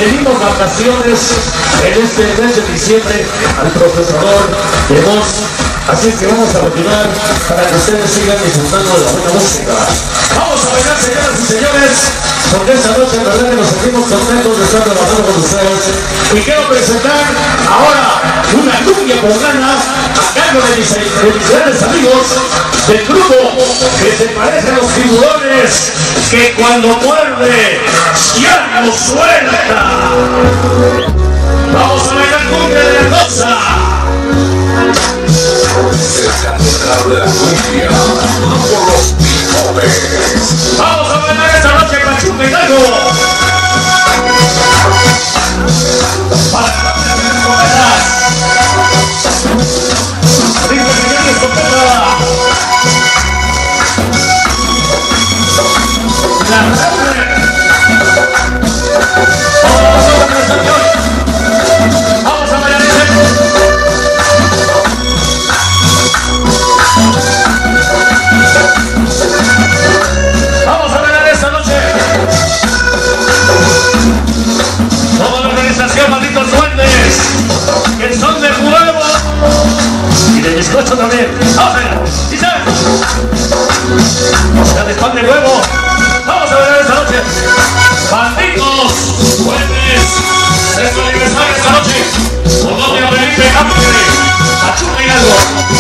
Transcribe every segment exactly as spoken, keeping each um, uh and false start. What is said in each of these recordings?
Le dimos vacaciones en este mes de diciembre al profesor de voz. Así es que vamos a continuar para que ustedes sigan disfrutando de la buena música. Vamos a bailar, señoras y señores, porque esta noche en verdad que nos sentimos contentos de estar trabajando con ustedes. Y quiero presentar ahora una cumbia poblana a cargo de mis, de mis grandes amigos del grupo que se parece a los tiburones, que cuando muerde ya no suelta. Vamos a bailar cumbia de la cosa. Es la central de la cumbia por los pibes. Vamos a bailar esta noche Pachuca Hidalgo. Para las escopetas. Rico señor de escopeta. La madre. Vamos a bailar esta noche. Vamos a bailar esta noche. Vamos a bailar esta noche. Toda la organización, malditos duendes, que son de huevo y de bizcocho también. Vamos a ver, dice. Ya de pan de huevo. Vamos a bailar esta noche. Malditos duendes, es su aniversario esta noche. Por donde Felipe Cámara, Pachuca Hidalgo.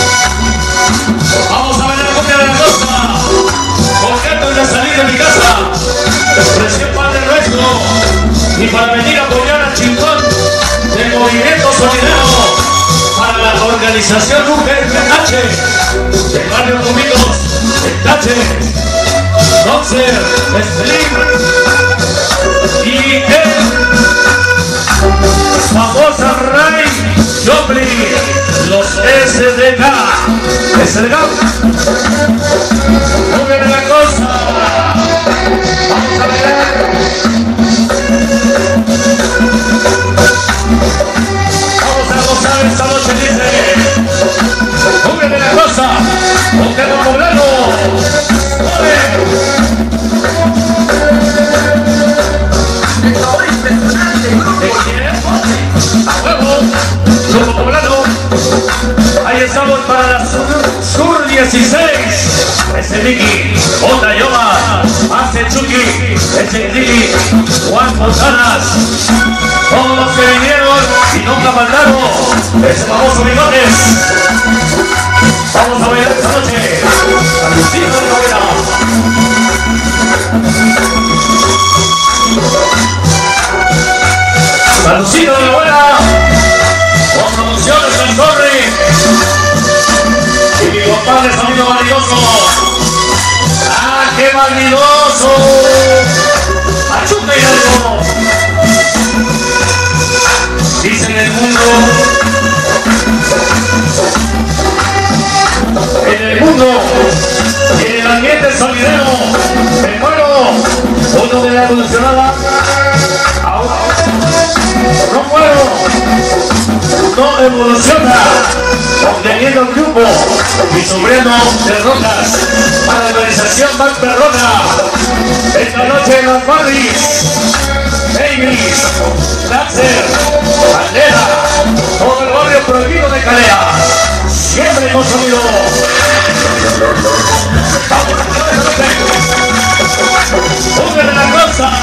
Vamos a bailar la cumbia de la costa. Porque antes de salir de mi casa, expresión Padre Nuestro, y para venir a apoyar al chingón del movimiento solidario para la organización U G F H del barrio Dominos, el Tache, Noxer, Slim y el famosa Ray Joplin, los S D K. Es el gap. Muy bien la cosa. Vamos a bailar. Vamos a gozar esta noche, dice. Muy bien la cosa. Un tema poblano. ¿De quién? A huevo. Grupo poblano. Ahí estamos para la Sur dieciséis. Ese Vicky, Onda Yoma, Ace Chucky, ese Dili, Juan Montanas. Todos los que vinieron y nunca mandaron. Ese famoso Bigotes. Vamos a bailar esta noche. A Lucía de Novela. Salucito de la buena. Con promociones del Torre. Y mi compadre sonido valioso. ¡Ah, qué validoso! ¡Pachuca Hidalgo! Dicen el mundo. En el mundo. En el ambiente solidero. Me muero. Uno de la evolucionada. No muero. No evoluciona. Obteniendo un grupo. Mi sobrino de Rocas. Para la organización más perrona. Esta noche en los Barris. Babies. Láser. Bandera. Todo el barrio prohibido de Calea. Siempre hemos sonido. Vamos a hacer esta noche. ¡Pongan la cosa!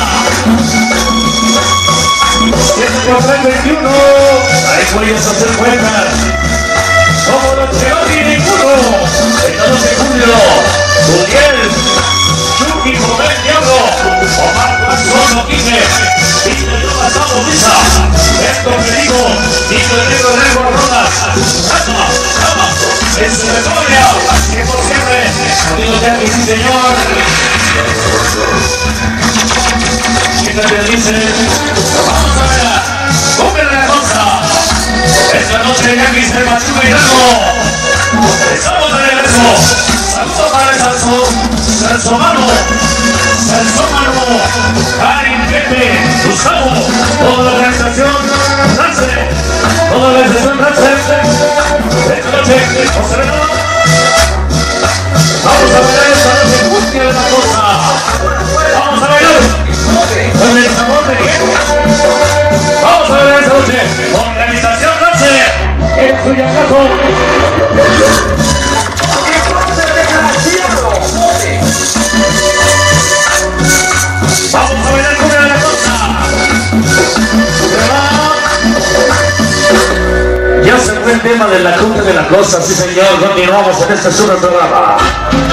siete por tres, veintiuno. Ahí podías hacer cuentas. Como los que no tienen ninguno. Esta noche Julio, Juliel, Chucky, Joven, Diablo, Omar, Juan, quince, Viste yo pasado, Misa, Héctor Federico, Viste el negro de Negro Rodas, Raza, Rama, en su memoria, que por siempre, amigos de aquí, sí señor. Fíjate, dice, vamos a ver, cúmplele la cosa. Esta noche Yankees de Pachuca Hidalgo. Estamos de regreso. Saludos para el Salso, Salsomano, Salsomano, Karin, Pepe, Gustavo, toda la organización, Rance, toda la organización Rance. Esta noche, José Renato. Vamos a ver esta noche, cumbia de la cosa. Vamos a bailar con el sabor de tuya, gato. Vamos a bailar con la cosa. Ya se fue el tema de la cumbia de la cosa, sí señor. Continuamos en este super programa.